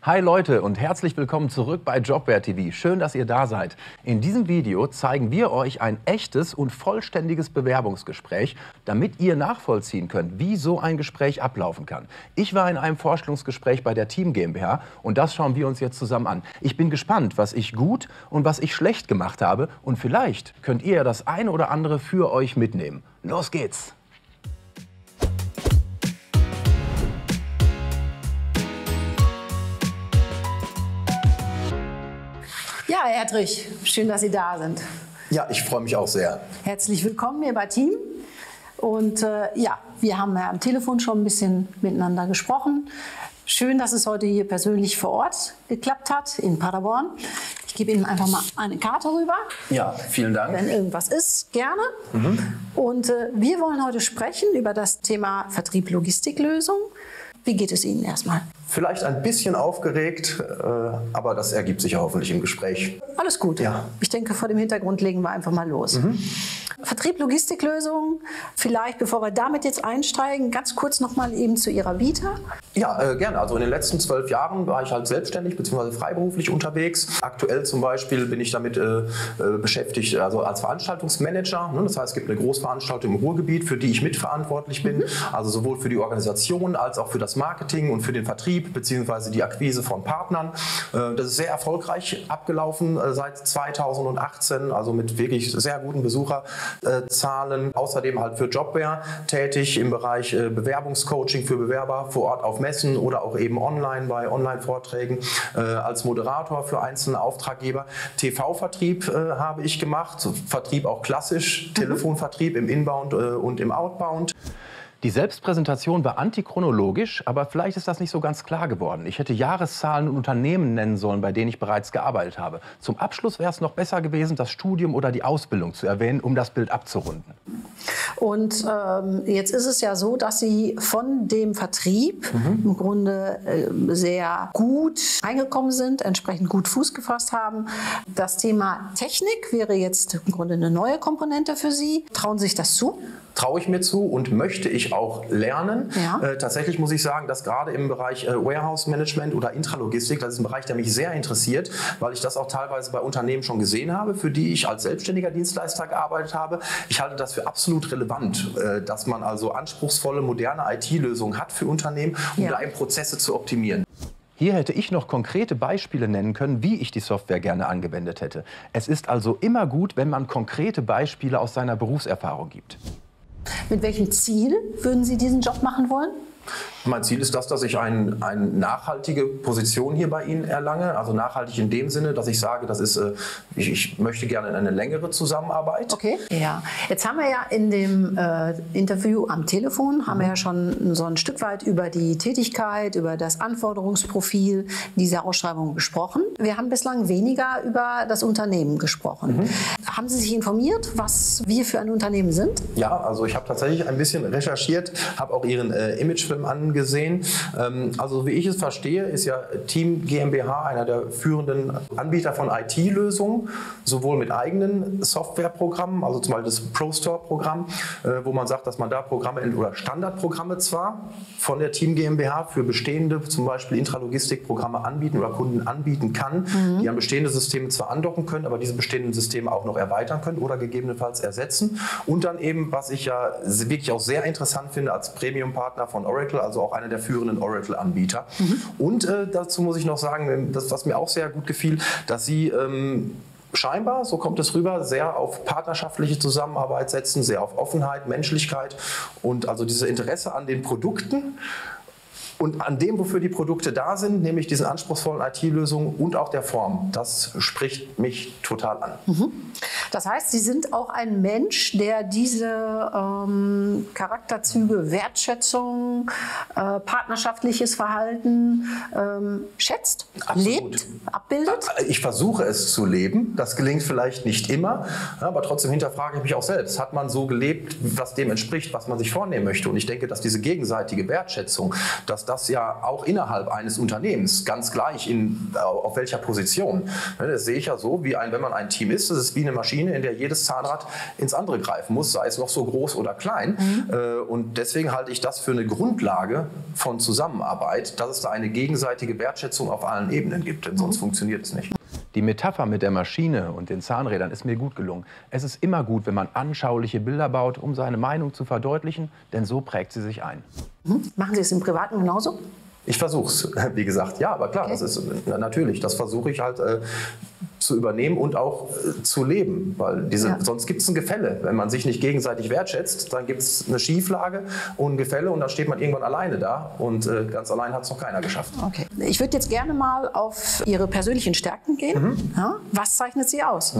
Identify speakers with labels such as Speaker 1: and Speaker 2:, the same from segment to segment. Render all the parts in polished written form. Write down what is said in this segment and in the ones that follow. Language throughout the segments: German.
Speaker 1: Hi Leute und herzlich willkommen zurück bei Jobware TV. Schön, dass ihr da seid. In diesem Video zeigen wir euch ein echtes und vollständiges Bewerbungsgespräch, damit ihr nachvollziehen könnt, wie so ein Gespräch ablaufen kann. Ich war in einem Vorstellungsgespräch bei der Team GmbH und das schauen wir uns jetzt zusammen an. Ich bin gespannt, was ich gut und was ich schlecht gemacht habe und vielleicht könnt ihr ja das eine oder andere für euch mitnehmen. Los geht's!
Speaker 2: Ja, Herr Erdrich, schön, dass Sie da sind.
Speaker 3: Ja, ich freue mich auch sehr.
Speaker 2: Herzlich willkommen hier bei Team. Und ja, wir haben ja am Telefon schon ein bisschen miteinander gesprochen. Schön, dass es heute hier persönlich vor Ort geklappt hat, in Paderborn. Ich gebe Ihnen einfach mal eine Karte rüber.
Speaker 3: Ja, vielen Dank.
Speaker 2: Wenn irgendwas ist, gerne. Und wir wollen heute sprechen über das Thema Vertrieb-Logistiklösung. Wie geht es Ihnen erstmal?
Speaker 3: Vielleicht ein bisschen aufgeregt, aber das ergibt sich ja hoffentlich im Gespräch.
Speaker 2: Alles gut.
Speaker 3: Ja.
Speaker 2: Ich denke, vor dem Hintergrund legen wir einfach mal los. Vertrieb, Logistiklösungen. Vielleicht, bevor wir damit jetzt einsteigen, ganz kurz noch mal eben zu Ihrer Vita.
Speaker 3: Ja, gerne. Also in den letzten 12 Jahren war ich halt selbstständig bzw. freiberuflich unterwegs. Aktuell zum Beispiel bin ich damit beschäftigt, also als Veranstaltungsmanager. Das heißt, es gibt eine Großveranstaltung im Ruhrgebiet, für die ich mitverantwortlich bin. Also sowohl für die Organisation als auch für das Marketing und für den Vertrieb bzw. die Akquise von Partnern. Das ist sehr erfolgreich abgelaufen seit 2018, also mit wirklich sehr guten Besucherzahlen. Außerdem halt für Jobware tätig im Bereich Bewerbungscoaching für Bewerber vor Ort auf Messen oder auch eben online bei Online-Vorträgen als Moderator für einzelne Auftraggeber. TV-Vertrieb habe ich gemacht, Vertrieb auch klassisch, Telefonvertrieb im Inbound und im Outbound.
Speaker 1: Die Selbstpräsentation war antichronologisch, aber vielleicht ist das nicht so ganz klar geworden. Ich hätte Jahreszahlen und Unternehmen nennen sollen, bei denen ich bereits gearbeitet habe. Zum Abschluss wäre es noch besser gewesen, das Studium oder die Ausbildung zu erwähnen, um das Bild abzurunden.
Speaker 2: Und jetzt ist es ja so, dass Sie von dem Vertrieb im Grunde sehr gut eingekommen sind, entsprechend gut Fuß gefasst haben. Das Thema Technik wäre jetzt im Grunde eine neue Komponente für Sie. Trauen Sie sich das zu?
Speaker 3: Traue ich mir zu und möchte ich auch lernen. Ja. Tatsächlich muss ich sagen, dass gerade im Bereich Warehouse Management oder Intralogistik, das ist ein Bereich, der mich sehr interessiert, weil ich das auch teilweise bei Unternehmen schon gesehen habe, für die ich als selbstständiger Dienstleister gearbeitet habe. Ich halte das für absolut relevant, dass man also anspruchsvolle, moderne IT-Lösungen hat für Unternehmen, um da eben Prozesse zu optimieren.
Speaker 1: Hier hätte ich noch konkrete Beispiele nennen können, wie ich die Software gerne angewendet hätte. Es ist also immer gut, wenn man konkrete Beispiele aus seiner Berufserfahrung gibt.
Speaker 2: Mit welchem Ziel würden Sie diesen Job machen wollen?
Speaker 3: Mein Ziel ist das, dass ich eine nachhaltige Position hier bei Ihnen erlange. Also nachhaltig in dem Sinne, dass ich sage, das ist, ich möchte gerne eine längere Zusammenarbeit.
Speaker 2: Okay. Ja. Jetzt haben wir ja in dem Interview am Telefon, haben wir ja schon so ein Stück weit über die Tätigkeit, über das Anforderungsprofil dieser Ausschreibung gesprochen. Wir haben bislang weniger über das Unternehmen gesprochen. Haben Sie sich informiert, was wir für ein Unternehmen sind?
Speaker 3: Ja, also ich habe tatsächlich ein bisschen recherchiert, habe auch Ihren Imagefilm angesehen. Also wie ich es verstehe, ist ja Team GmbH einer der führenden Anbieter von IT-Lösungen, sowohl mit eigenen Softwareprogrammen, also zum Beispiel das ProStore-Programm, wo man sagt, dass man da Programme oder Standardprogramme zwar von der Team GmbH für bestehende, zum Beispiel Intralogistikprogramme anbieten oder Kunden anbieten kann, die an bestehende Systeme zwar andocken können, aber diese bestehenden Systeme auch noch erweitern können oder gegebenenfalls ersetzen. Und dann eben, was ich ja wirklich auch sehr interessant finde, als Premium-Partner von Oracle, also auch einer der führenden Oracle-Anbieter. Und dazu muss ich noch sagen, das, was mir auch sehr gut gefiel, dass Sie scheinbar, so kommt es rüber, sehr auf partnerschaftliche Zusammenarbeit setzen, sehr auf Offenheit, Menschlichkeit und also dieses Interesse an den Produkten und an dem, wofür die Produkte da sind, nämlich diesen anspruchsvollen IT-Lösungen und auch der Form. Das spricht mich total an.
Speaker 2: Das heißt, Sie sind auch ein Mensch, der diese Charakterzüge Wertschätzung, partnerschaftliches Verhalten schätzt, lebt, abbildet?
Speaker 3: Ich versuche es zu leben. Das gelingt vielleicht nicht immer, aber trotzdem hinterfrage ich mich auch selbst. Hat man so gelebt, was dem entspricht, was man sich vornehmen möchte? Und ich denke, dass diese gegenseitige Wertschätzung, dass das ja auch innerhalb eines Unternehmens, ganz gleich auf welcher Position. Das sehe ich ja so, wenn man ein Team ist, das ist wie eine Maschine, in der jedes Zahnrad ins andere greifen muss, sei es noch so groß oder klein. Und deswegen halte ich das für eine Grundlage von Zusammenarbeit, dass es da eine gegenseitige Wertschätzung auf allen Ebenen gibt, denn sonst funktioniert es nicht.
Speaker 1: Die Metapher mit der Maschine und den Zahnrädern ist mir gut gelungen. Es ist immer gut, wenn man anschauliche Bilder baut, um seine Meinung zu verdeutlichen, denn so prägt sie sich ein.
Speaker 2: Machen Sie es im Privaten genauso?
Speaker 3: Ich versuche es, wie gesagt. Ja, aber klar,
Speaker 2: Okay.
Speaker 3: das ist natürlich, das versuche ich halt zu übernehmen und auch zu leben. Weil sonst gibt es ein Gefälle. Wenn man sich nicht gegenseitig wertschätzt, dann gibt es eine Schieflage und ein Gefälle und dann steht man irgendwann alleine da. Und ganz allein hat es noch keiner geschafft.
Speaker 2: Okay. Ich würde jetzt gerne mal auf Ihre persönlichen Stärken gehen. Ja? Was zeichnet Sie aus?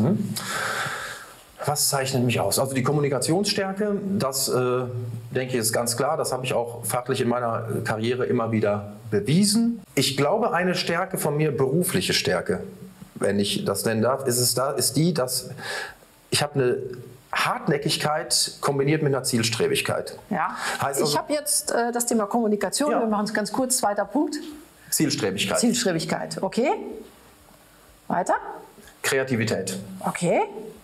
Speaker 3: Was zeichnet mich aus? Also die Kommunikationsstärke, das denke ich ist ganz klar. Das habe ich auch fachlich in meiner Karriere immer wieder bewiesen. Ich glaube, eine Stärke von mir, berufliche Stärke, wenn ich das nennen darf, ist die, dass ich habe eine Hartnäckigkeit kombiniert mit einer Zielstrebigkeit.
Speaker 2: Ja.
Speaker 3: Heißt also,
Speaker 2: ich habe jetzt das Thema Kommunikation.
Speaker 3: Ja.
Speaker 2: Wir machen es ganz kurz. Zweiter Punkt.
Speaker 3: Zielstrebigkeit.
Speaker 2: Zielstrebigkeit. Okay. Weiter.
Speaker 3: Kreativität.
Speaker 2: Okay.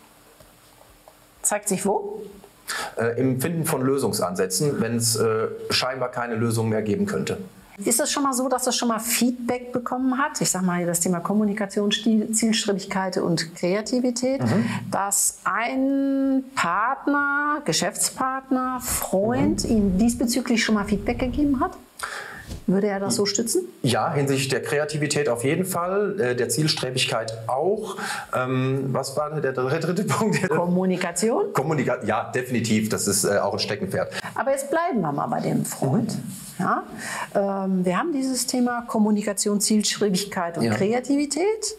Speaker 2: Zeigt sich wo?
Speaker 3: Im Finden von Lösungsansätzen, wenn es scheinbar keine Lösung mehr geben könnte.
Speaker 2: Ist es schon mal so, dass es schon mal Feedback bekommen hat? Ich sage mal das Thema Kommunikation, Zielstrebigkeit und Kreativität, dass ein Partner, Geschäftspartner, Freund Ihnen diesbezüglich schon mal Feedback gegeben hat? Würde er das so stützen?
Speaker 3: Ja, hinsichtlich der Kreativität auf jeden Fall, der Zielstrebigkeit auch. Was war der dritte Punkt?
Speaker 2: Kommunikation?
Speaker 3: Ja, definitiv, das ist auch ein Steckenpferd.
Speaker 2: Aber jetzt bleiben wir mal bei dem Freund. Ja? Wir haben dieses Thema Kommunikation, Zielstrebigkeit und Kreativität.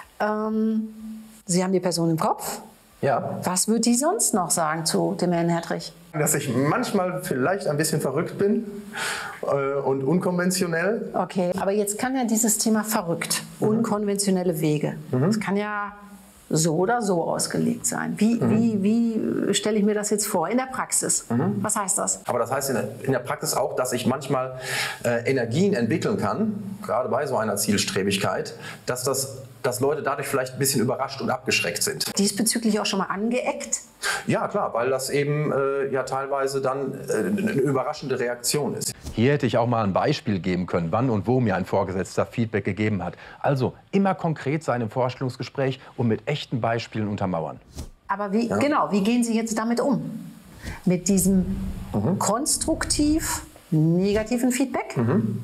Speaker 2: Sie haben die Person im Kopf.
Speaker 3: Ja.
Speaker 2: Was wird die sonst noch sagen zu dem Herrn Hertrich?
Speaker 3: Dass ich manchmal vielleicht ein bisschen verrückt bin und unkonventionell.
Speaker 2: Okay, aber jetzt kann ja dieses Thema verrückt, unkonventionelle Wege. Das kann ja so oder so ausgelegt sein. Wie stelle ich mir das jetzt vor in der Praxis? Was heißt das?
Speaker 3: Aber das heißt in der Praxis auch, dass ich manchmal Energien entwickeln kann, gerade bei so einer Zielstrebigkeit, dass Leute dadurch vielleicht ein bisschen überrascht und abgeschreckt sind.
Speaker 2: Diesbezüglich auch schon mal angeeckt?
Speaker 3: Ja, klar, weil das eben ja teilweise dann eine überraschende Reaktion ist.
Speaker 1: Hier hätte ich auch mal ein Beispiel geben können, wann und wo mir ein Vorgesetzter Feedback gegeben hat. Also immer konkret sein im Vorstellungsgespräch und mit echten Beispielen untermauern.
Speaker 2: Aber wie gehen Sie jetzt damit um? Mit diesem konstruktiv negativen Feedback?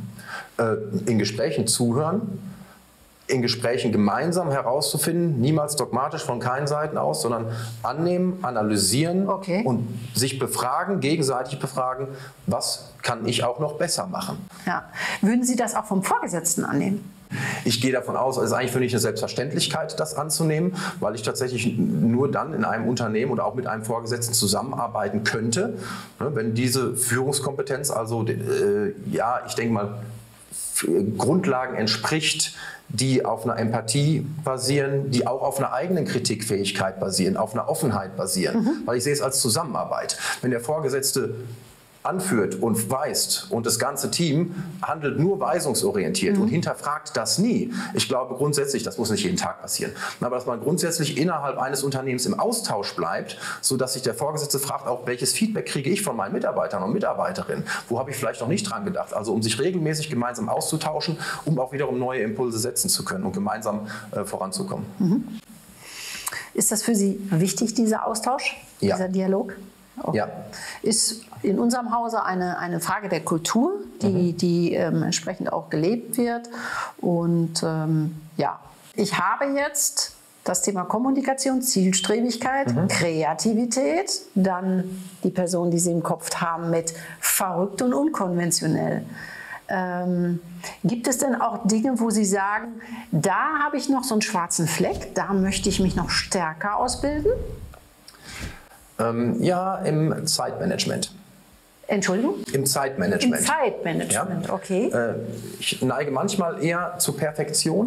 Speaker 3: In Gesprächen zuhören, in Gesprächen gemeinsam herauszufinden, niemals dogmatisch von keinen Seiten aus, sondern annehmen, analysieren und sich befragen, gegenseitig befragen, was kann ich auch noch besser machen.
Speaker 2: Ja. Würden Sie das auch vom Vorgesetzten annehmen?
Speaker 3: Ich gehe davon aus, es ist eigentlich für mich eine Selbstverständlichkeit, das anzunehmen, weil ich tatsächlich nur dann in einem Unternehmen oder auch mit einem Vorgesetzten zusammenarbeiten könnte, wenn diese Führungskompetenz, also ich denke mal, Grundlagen entspricht, die auf einer Empathie basieren, die auch auf einer eigenen Kritikfähigkeit basieren, auf einer Offenheit basieren. Weil ich sehe es als Zusammenarbeit. Wenn der Vorgesetzte anführt und weist und das ganze Team handelt nur weisungsorientiert und hinterfragt das nie. Ich glaube grundsätzlich, das muss nicht jeden Tag passieren, aber dass man grundsätzlich innerhalb eines Unternehmens im Austausch bleibt, sodass sich der Vorgesetzte fragt, auch welches Feedback kriege ich von meinen Mitarbeitern und Mitarbeiterinnen, wo habe ich vielleicht noch nicht dran gedacht, also um sich regelmäßig gemeinsam auszutauschen, um auch wiederum neue Impulse setzen zu können und gemeinsam voranzukommen.
Speaker 2: Ist das für Sie wichtig, dieser Austausch, dieser Dialog? Okay.
Speaker 3: Ja.
Speaker 2: Ist in unserem Hause eine Frage der Kultur, die entsprechend auch gelebt wird. Und ich habe jetzt das Thema Kommunikation, Zielstrebigkeit, Kreativität, dann die Person, die Sie im Kopf haben mit verrückt und unkonventionell. Gibt es denn auch Dinge, wo Sie sagen, da habe ich noch so einen schwarzen Fleck, da möchte ich mich noch stärker ausbilden?
Speaker 3: Im Zeitmanagement.
Speaker 2: Entschuldigung?
Speaker 3: Im Zeitmanagement.
Speaker 2: Im Zeitmanagement, okay.
Speaker 3: Ich neige manchmal eher zur Perfektion.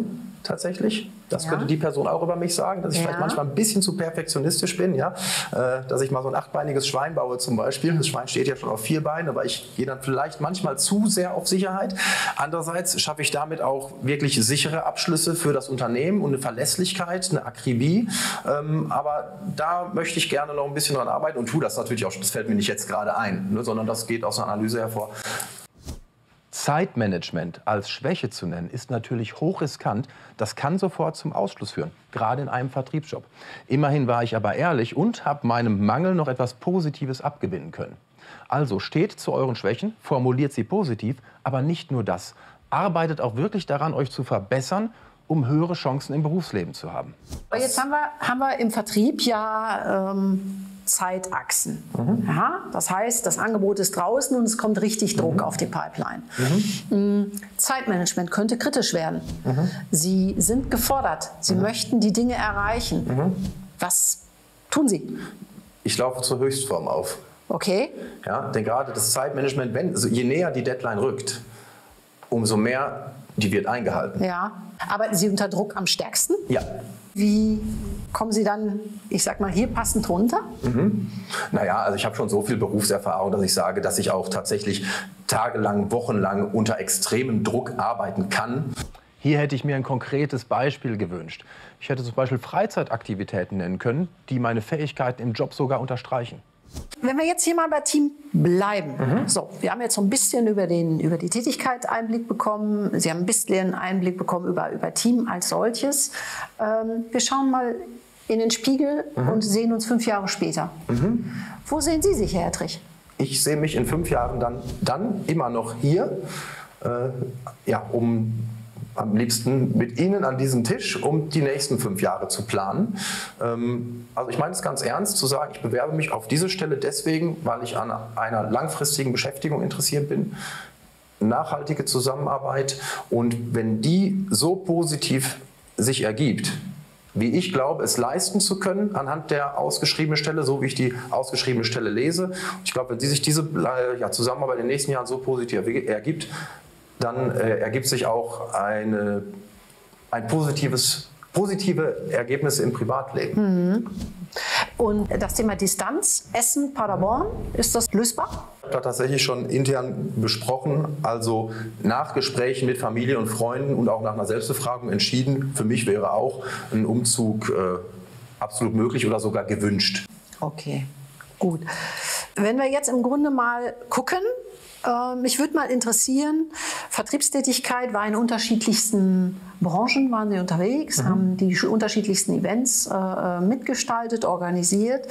Speaker 3: tatsächlich. Das könnte die Person auch über mich sagen, dass ich vielleicht manchmal ein bisschen zu perfektionistisch bin. Ja? Dass ich mal so ein 8-beiniges Schwein baue zum Beispiel. Das Schwein steht ja schon auf 4 Beinen, aber ich gehe dann vielleicht manchmal zu sehr auf Sicherheit. Andererseits schaffe ich damit auch wirklich sichere Abschlüsse für das Unternehmen und eine Verlässlichkeit, eine Akribie. Aber da möchte ich gerne noch ein bisschen dran arbeiten und tue das natürlich auch. Das fällt mir nicht jetzt gerade ein, ne, sondern das geht aus einer Analyse hervor.
Speaker 1: Zeitmanagement als Schwäche zu nennen, ist natürlich hochriskant. Das kann sofort zum Ausschluss führen, gerade in einem Vertriebsjob. Immerhin war ich aber ehrlich und habe meinem Mangel noch etwas Positives abgewinnen können. Also steht zu euren Schwächen, formuliert sie positiv, aber nicht nur das. Arbeitet auch wirklich daran, euch zu verbessern, um höhere Chancen im Berufsleben zu haben.
Speaker 2: Jetzt haben wir im Vertrieb ja Zeitachsen. Ja, das heißt, das Angebot ist draußen und es kommt richtig Druck auf die Pipeline. Zeitmanagement könnte kritisch werden. Sie sind gefordert. Sie möchten die Dinge erreichen. Was tun Sie?
Speaker 3: Ich laufe zur Höchstform auf.
Speaker 2: Okay.
Speaker 3: Ja, denn gerade das Zeitmanagement, also je näher die Deadline rückt, umso mehr die wird eingehalten.
Speaker 2: Ja. Arbeiten Sie unter Druck am stärksten?
Speaker 3: Ja.
Speaker 2: Wie kommen Sie dann, ich sag mal, hier passend runter?
Speaker 3: Naja, also ich habe schon so viel Berufserfahrung, dass ich sage, dass ich auch tatsächlich tagelang, wochenlang unter extremem Druck arbeiten kann.
Speaker 1: Hier hätte ich mir ein konkretes Beispiel gewünscht. Ich hätte zum Beispiel Freizeitaktivitäten nennen können, die meine Fähigkeiten im Job sogar unterstreichen.
Speaker 2: Wenn wir jetzt hier mal bei Team bleiben. So, wir haben jetzt so ein bisschen über die Tätigkeit Einblick bekommen. Sie haben ein bisschen Einblick bekommen über Team als solches. Wir schauen mal in den Spiegel und sehen uns 5 Jahre später. Wo sehen Sie sich, Herr Hertrich?
Speaker 3: Ich sehe mich in 5 Jahren dann immer noch hier, um am liebsten mit Ihnen an diesem Tisch, um die nächsten 5 Jahre zu planen. Also ich meine es ganz ernst zu sagen, ich bewerbe mich auf diese Stelle deswegen, weil ich an einer langfristigen Beschäftigung interessiert bin, nachhaltige Zusammenarbeit, und wenn die so positiv sich ergibt, wie ich glaube, es leisten zu können anhand der ausgeschriebenen Stelle, so wie ich die ausgeschriebene Stelle lese. Ich glaube, wenn sich diese Zusammenarbeit in den nächsten Jahren so positiv ergibt, dann ergibt sich auch ein positive Ergebnisse im Privatleben.
Speaker 2: Und das Thema Distanz, Essen, Paderborn, ist das lösbar?
Speaker 3: Ich habe tatsächlich schon intern besprochen, also nach Gesprächen mit Familie und Freunden und auch nach einer Selbstbefragung entschieden, für mich wäre auch ein Umzug absolut möglich oder sogar gewünscht.
Speaker 2: Okay, gut. Wenn wir jetzt im Grunde mal gucken, mich würde mal interessieren, Vertriebstätigkeit war in unterschiedlichsten Branchen, waren Sie unterwegs, haben die unterschiedlichsten Events mitgestaltet, organisiert.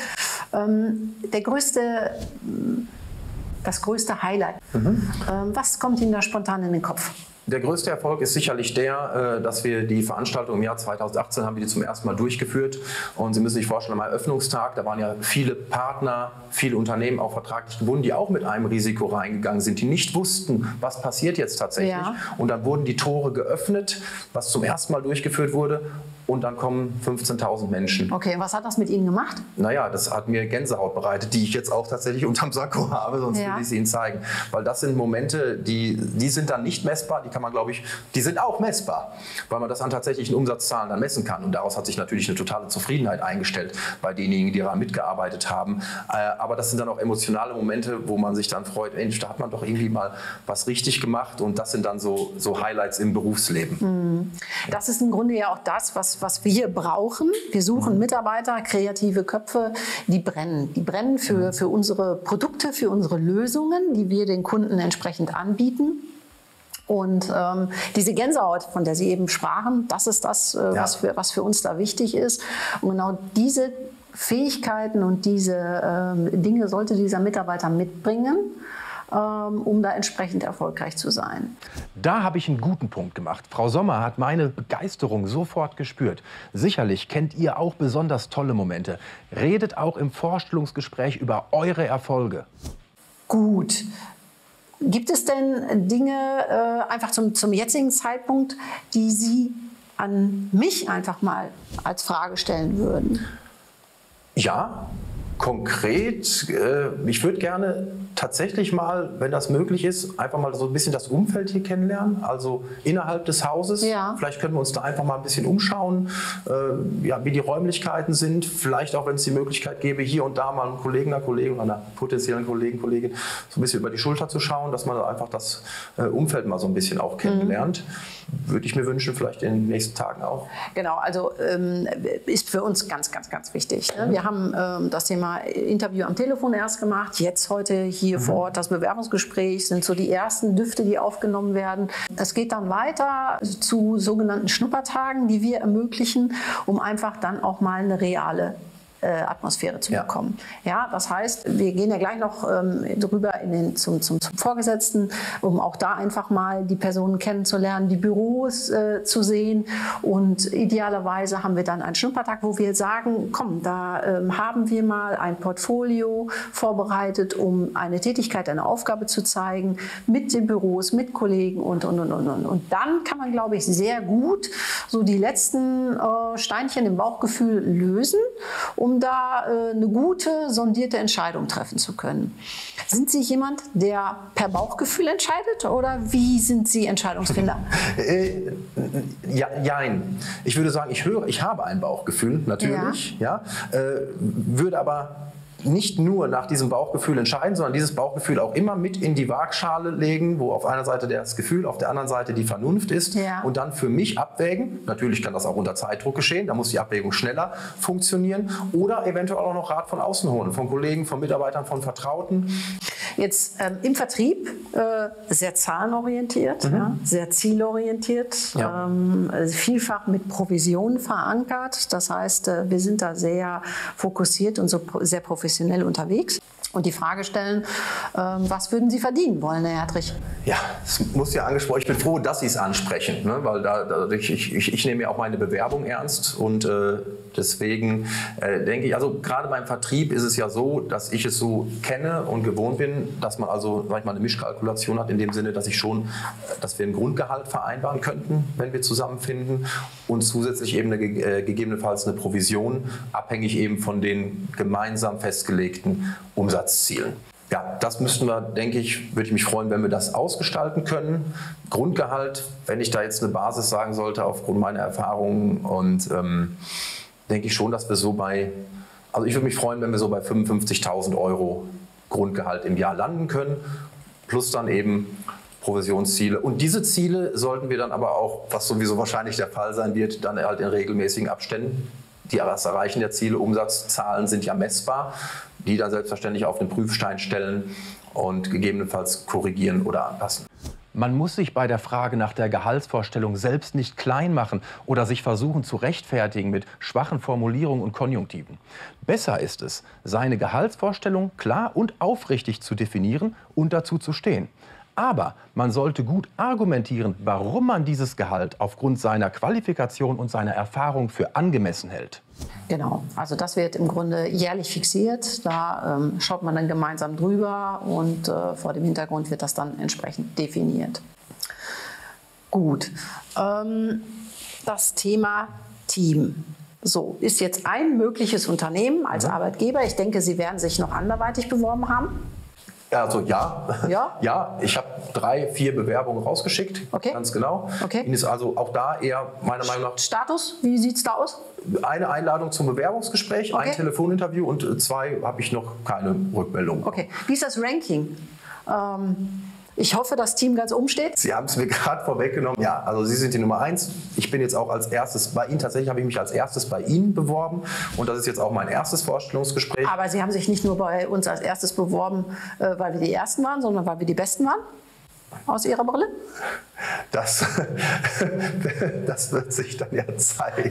Speaker 2: Das größte Highlight, was kommt Ihnen da spontan in den Kopf?
Speaker 3: Der größte Erfolg ist sicherlich der, dass wir die Veranstaltung im Jahr 2018 haben wir die zum ersten Mal durchgeführt. Und Sie müssen sich vorstellen, am Eröffnungstag, da waren ja viele Partner, viele Unternehmen auch vertraglich gebunden, die auch mit einem Risiko reingegangen sind, die nicht wussten, was passiert jetzt tatsächlich. Ja. Und dann wurden die Tore geöffnet, was zum ersten Mal durchgeführt wurde. Und dann kommen 15.000 Menschen.
Speaker 2: Okay, was hat das mit Ihnen gemacht?
Speaker 3: Naja, das hat mir Gänsehaut bereitet, die ich jetzt auch tatsächlich unterm Sakko habe, sonst würde ich sie Ihnen zeigen. Weil das sind Momente, die sind dann nicht messbar, die kann man, glaube ich, die sind auch messbar, weil man das an tatsächlichen Umsatzzahlen dann messen kann. Und daraus hat sich natürlich eine totale Zufriedenheit eingestellt bei denjenigen, die daran mitgearbeitet haben. Aber das sind dann auch emotionale Momente, wo man sich dann freut, Mensch, da hat man doch irgendwie mal was richtig gemacht. Und das sind dann so Highlights im Berufsleben.
Speaker 2: Das ist im Grunde ja auch das, was wir brauchen. Wir suchen Mitarbeiter, kreative Köpfe, die brennen. Die brennen für unsere Produkte, für unsere Lösungen, die wir den Kunden entsprechend anbieten. Und diese Gänsehaut, von der Sie eben sprachen, das ist das, was für uns da wichtig ist. Und genau diese Fähigkeiten und diese Dinge sollte dieser Mitarbeiter mitbringen, um da entsprechend erfolgreich zu sein.
Speaker 1: Da habe ich einen guten Punkt gemacht. Frau Sommer hat meine Begeisterung sofort gespürt. Sicherlich kennt ihr auch besonders tolle Momente. Redet auch im Vorstellungsgespräch über eure Erfolge.
Speaker 2: Gut. Gibt es denn Dinge einfach zum jetzigen Zeitpunkt, die Sie an mich einfach mal als Frage stellen würden?
Speaker 3: Ja, Konkret, ich würde gerne tatsächlich mal, wenn das möglich ist, einfach mal so ein bisschen das Umfeld hier kennenlernen, also innerhalb des Hauses.
Speaker 2: Ja.
Speaker 3: Vielleicht können wir uns da einfach mal ein bisschen umschauen, ja, wie die Räumlichkeiten sind. Vielleicht auch, wenn es die Möglichkeit gäbe, hier und da mal einem Kollegen, einer Kollegin, einer potenziellen Kollegin so ein bisschen über die Schulter zu schauen, dass man einfach das Umfeld mal so ein bisschen auch kennenlernt. Würde ich mir wünschen, vielleicht in den nächsten Tagen auch.
Speaker 2: Genau, also ist für uns ganz, ganz, ganz wichtig. Ne? Wir haben das Thema Interview am Telefon erst gemacht, jetzt heute hier vor Ort das Bewerbungsgespräch, sind so die ersten Düfte, die aufgenommen werden. Es geht dann weiter zu sogenannten Schnuppertagen, die wir ermöglichen, um einfach dann auch mal eine reale Atmosphäre zu bekommen. Ja, das heißt, wir gehen ja gleich noch drüber zum Vorgesetzten, um auch da einfach mal die Personen kennenzulernen, die Büros zu sehen, und idealerweise haben wir dann einen Schnuppertag, wo wir sagen, komm, da haben wir mal ein Portfolio vorbereitet, um eine Tätigkeit, eine Aufgabe zu zeigen, mit den Büros, mit Kollegen und. Und dann kann man, glaube ich, sehr gut so die letzten Steinchen im Bauchgefühl lösen, um da eine gute, sondierte Entscheidung treffen zu können. Sind Sie jemand, der per Bauchgefühl entscheidet, oder wie sind Sie Entscheidungsfinder?
Speaker 3: Ja, jein. Ich würde sagen, ich habe ein Bauchgefühl, natürlich, ja. Würde aber nicht nur nach diesem Bauchgefühl entscheiden, sondern dieses Bauchgefühl auch immer mit in die Waagschale legen, wo auf einer Seite das Gefühl, auf der anderen Seite die Vernunft ist, und dann für mich abwägen. Natürlich kann das auch unter Zeitdruck geschehen, da muss die Abwägung schneller funktionieren, oder eventuell auch noch Rat von außen holen, von Kollegen, von Mitarbeitern, von Vertrauten.
Speaker 2: Jetzt im Vertrieb sehr zahlenorientiert, sehr zielorientiert, vielfach mit Provision verankert. Das heißt, wir sind da sehr fokussiert und so sehr professionell unterwegs. Und die Frage stellen, was würden Sie verdienen wollen, Herr Hertrich?
Speaker 3: Ja, es muss ja angesprochen. Ich bin froh, dass Sie es ansprechen, ne? Weil ich nehme ja auch meine Bewerbung ernst, und deswegen denke ich, also gerade beim Vertrieb ist es ja so, dass ich es so kenne und gewohnt bin, dass man also, sag ich mal, eine Mischkalkulation hat, in dem Sinne, dass wir ein Grundgehalt vereinbaren könnten, wenn wir zusammenfinden, und zusätzlich eben gegebenenfalls eine Provision, abhängig eben von den gemeinsam festgelegten Umsatzzielen. Ja, das müssten wir, denke ich, würde ich mich freuen, wenn wir das ausgestalten können. Grundgehalt, wenn ich da jetzt eine Basis sagen sollte, aufgrund meiner Erfahrungen, und denke ich schon, dass wir also ich würde mich freuen, wenn wir so bei 55.000 € Grundgehalt im Jahr landen können, plus dann eben Provisionsziele. Und diese Ziele sollten wir dann aber auch, was sowieso wahrscheinlich der Fall sein wird, dann halt in regelmäßigen Abständen. Das Erreichen der Ziele, Umsatzzahlen sind ja messbar, die dann selbstverständlich auf den Prüfstein stellen und gegebenenfalls korrigieren oder anpassen.
Speaker 1: Man muss sich bei der Frage nach der Gehaltsvorstellung selbst nicht klein machen oder sich versuchen zu rechtfertigen mit schwachen Formulierungen und Konjunktiven. Besser ist es, seine Gehaltsvorstellung klar und aufrichtig zu definieren und dazu zu stehen. Aber man sollte gut argumentieren, warum man dieses Gehalt aufgrund seiner Qualifikation und seiner Erfahrung für angemessen hält.
Speaker 2: Genau, also das wird im Grunde jährlich fixiert. Da schaut man dann gemeinsam drüber, und vor dem Hintergrund wird das dann entsprechend definiert. Gut, das Thema Team. So, ist jetzt ein mögliches Unternehmen als Arbeitgeber. Ich denke, Sie werden sich noch anderweitig beworben haben.
Speaker 3: Also ja, ich habe 3, 4 Bewerbungen rausgeschickt, ganz genau. Ihnen ist also auch da eher meiner Meinung nach...
Speaker 2: Status, wie sieht es da aus?
Speaker 3: Eine Einladung zum Bewerbungsgespräch, ein Telefoninterview, und 2 habe ich noch keine Rückmeldung.
Speaker 2: Okay, wie ist das Ranking? Ich hoffe, das Team ganz oben steht.
Speaker 3: Sie haben es mir gerade vorweggenommen. Ja, also Sie sind die Nummer 1. Ich bin jetzt auch als erstes bei Ihnen. Tatsächlich habe ich mich als erstes bei Ihnen beworben. Und das ist jetzt auch mein erstes Vorstellungsgespräch.
Speaker 2: Aber Sie haben sich nicht nur bei uns als erstes beworben, weil wir die Ersten waren, sondern weil wir die Besten waren? Aus Ihrer Brille?
Speaker 3: Das wird sich dann ja zeigen.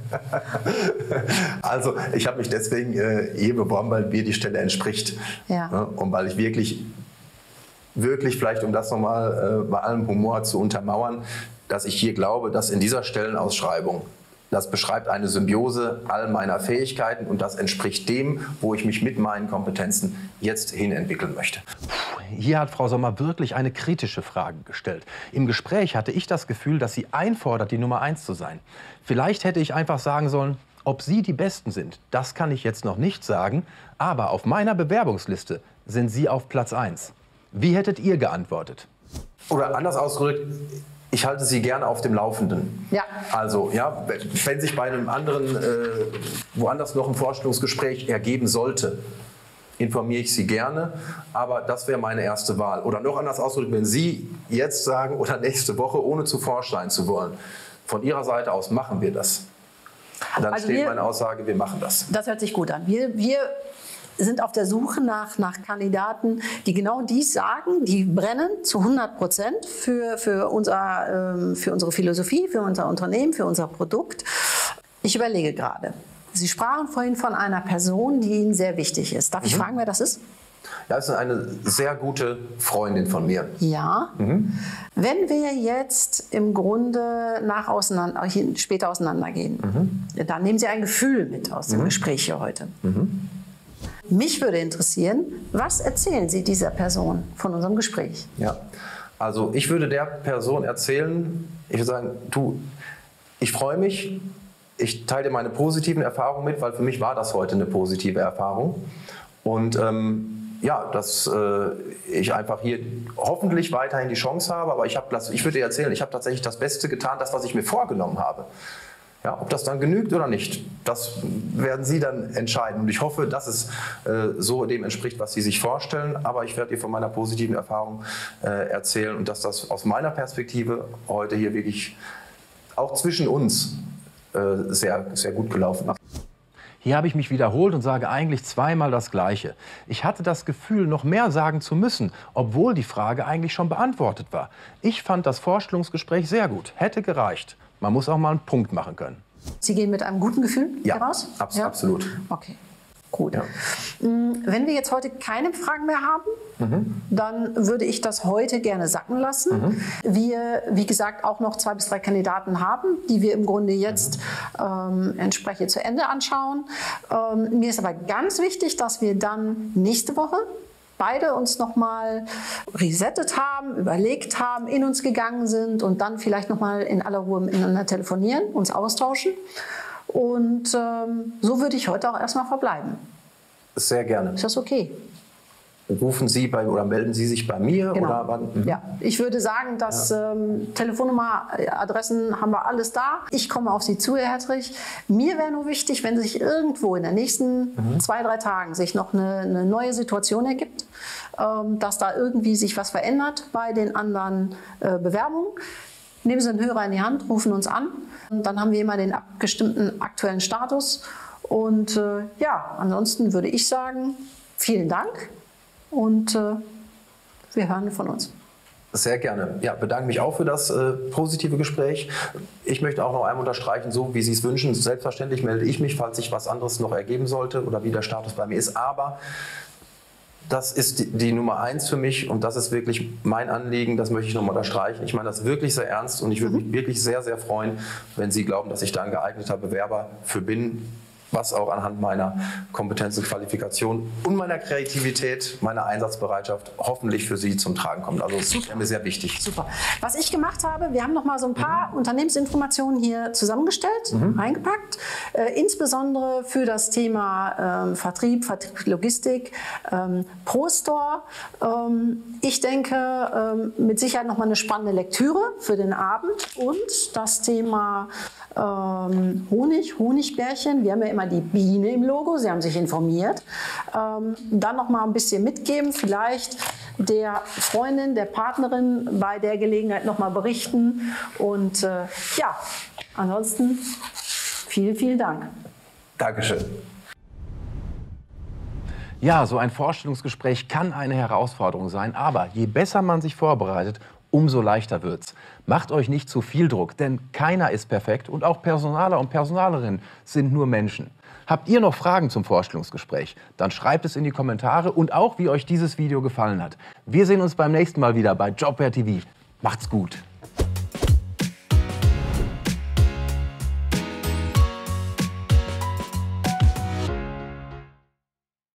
Speaker 3: Also ich habe mich deswegen hier beworben, weil mir die Stelle entspricht. Ja. Und weil ich wirklich, vielleicht um das nochmal bei allem Humor zu untermauern, dass ich hier glaube, dass in dieser Stellenausschreibung, das beschreibt eine Symbiose all meiner Fähigkeiten, und das entspricht dem, wo ich mich mit meinen Kompetenzen jetzt hin entwickeln möchte.
Speaker 1: Hier hat Frau Sommer wirklich eine kritische Frage gestellt. Im Gespräch hatte ich das Gefühl, dass sie einfordert, die Nummer 1 zu sein. Vielleicht hätte ich einfach sagen sollen, Ob Sie die Besten sind, das kann ich jetzt noch nicht sagen, aber auf meiner Bewerbungsliste sind Sie auf Platz 1. Wie hättet ihr geantwortet?
Speaker 3: Oder anders ausgedrückt, ich halte Sie gerne auf dem Laufenden.
Speaker 2: Ja.
Speaker 3: Also, ja, wenn sich bei einem anderen, woanders noch ein Vorstellungsgespräch ergeben sollte, informiere ich Sie gerne, aber das wäre meine erste Wahl. Oder noch anders ausgedrückt, wenn Sie jetzt sagen oder nächste Woche, ohne zuvor sein zu wollen, von Ihrer Seite aus machen wir das. Dann
Speaker 2: Also
Speaker 3: steht meine Aussage, wir machen das.
Speaker 2: Das hört sich gut an. Wir sind auf der Suche nach Kandidaten, die genau dies sagen, die brennen zu 100% für unsere Philosophie, für unser Unternehmen, für unser Produkt. Ich überlege gerade. Sie sprachen vorhin von einer Person, die Ihnen sehr wichtig ist. Darf ich fragen, wer das ist?
Speaker 3: Ja, das ist eine sehr gute Freundin von mir.
Speaker 2: Ja. Wenn wir jetzt im Grunde später auseinandergehen, dann nehmen Sie ein Gefühl mit aus dem Gespräch hier heute. Mich würde interessieren, was erzählen Sie dieser Person von unserem Gespräch?
Speaker 3: Ja, also ich würde der Person erzählen, ich würde sagen, du, ich freue mich, ich teile dir meine positiven Erfahrungen mit, weil für mich war das heute eine positive Erfahrung. Und ja, dass ich einfach hier hoffentlich weiterhin die Chance habe, aber ich würde dir erzählen, ich habe tatsächlich das Beste getan, das, was ich mir vorgenommen habe. Ja, ob das dann genügt oder nicht, das werden Sie dann entscheiden. Und ich hoffe, dass es so dem entspricht, was Sie sich vorstellen. Aber ich werde dir von meiner positiven Erfahrung erzählen und dass das aus meiner Perspektive heute hier wirklich auch zwischen uns sehr, sehr gut gelaufen ist.
Speaker 1: Hier habe ich mich wiederholt und sage eigentlich zweimal das Gleiche. Ich hatte das Gefühl, noch mehr sagen zu müssen, obwohl die Frage eigentlich schon beantwortet war. Ich fand das Vorstellungsgespräch sehr gut, hätte gereicht. Man muss auch mal einen Punkt machen können.
Speaker 2: Sie gehen mit einem guten Gefühl heraus?
Speaker 3: Ja, absolut.
Speaker 2: Okay, gut.
Speaker 3: Ja.
Speaker 2: Wenn wir jetzt heute keine Fragen mehr haben, dann würde ich das heute gerne sacken lassen. Wir, wie gesagt, auch noch 2 bis 3 Kandidaten haben, die wir im Grunde jetzt entsprechend zu Ende anschauen. Mir ist aber ganz wichtig, dass wir dann nächste Woche beide uns nochmal resettet haben, überlegt haben, in uns gegangen sind und dann vielleicht nochmal in aller Ruhe miteinander telefonieren, uns austauschen. Und so würde ich heute auch erstmal verbleiben.
Speaker 3: Sehr gerne.
Speaker 2: Ist das okay?
Speaker 3: Rufen Sie oder melden Sie sich bei mir?
Speaker 2: Genau.
Speaker 3: Oder wann?
Speaker 2: Ja, ich würde sagen, dass Telefonnummer, Adressen haben wir alles da. Ich komme auf Sie zu, Herr Hertrich. Mir wäre nur wichtig, wenn sich irgendwo in den nächsten 2, 3 Tagen sich noch eine neue Situation ergibt, dass da irgendwie sich was verändert bei den anderen Bewerbungen. Nehmen Sie einen Hörer in die Hand, rufen uns an. Und dann haben wir immer den abgestimmten aktuellen Status. Und ja, ansonsten würde ich sagen, vielen Dank. Und wir hören von uns.
Speaker 3: Sehr gerne. Ja, bedanke mich auch für das positive Gespräch. Ich möchte auch noch einmal unterstreichen, so wie Sie es wünschen, selbstverständlich melde ich mich, falls sich was anderes noch ergeben sollte oder wie der Status bei mir ist. Aber das ist die Nummer 1 für mich und das ist wirklich mein Anliegen, das möchte ich noch mal unterstreichen. Ich meine das wirklich sehr ernst und ich würde mich wirklich sehr, sehr freuen, wenn Sie glauben, dass ich da ein geeigneter Bewerber für bin, was auch anhand meiner Kompetenz und Qualifikation und meiner Kreativität, meiner Einsatzbereitschaft hoffentlich für Sie zum Tragen kommt. Also das ist mir sehr wichtig.
Speaker 2: Super. Was ich gemacht habe, wir haben noch mal so ein paar Unternehmensinformationen hier zusammengestellt, reingepackt, insbesondere für das Thema Vertrieb, Logistik, ProStore. Ich denke, mit Sicherheit noch mal eine spannende Lektüre für den Abend und das Thema Honigbärchen. Wir haben ja immer die Biene im Logo. Sie haben sich informiert. Dann noch mal ein bisschen mitgeben. Vielleicht der Freundin, der Partnerin bei der Gelegenheit noch mal berichten. Und ja, ansonsten vielen, vielen Dank.
Speaker 3: Dankeschön.
Speaker 1: Ja, so ein Vorstellungsgespräch kann eine Herausforderung sein, aber je besser man sich vorbereitet, umso leichter wird's. Macht euch nicht zu viel Druck, denn keiner ist perfekt und auch Personaler und Personalerinnen sind nur Menschen. Habt ihr noch Fragen zum Vorstellungsgespräch? Dann schreibt es in die Kommentare und auch, wie euch dieses Video gefallen hat. Wir sehen uns beim nächsten Mal wieder bei JobWare TV. Macht's gut!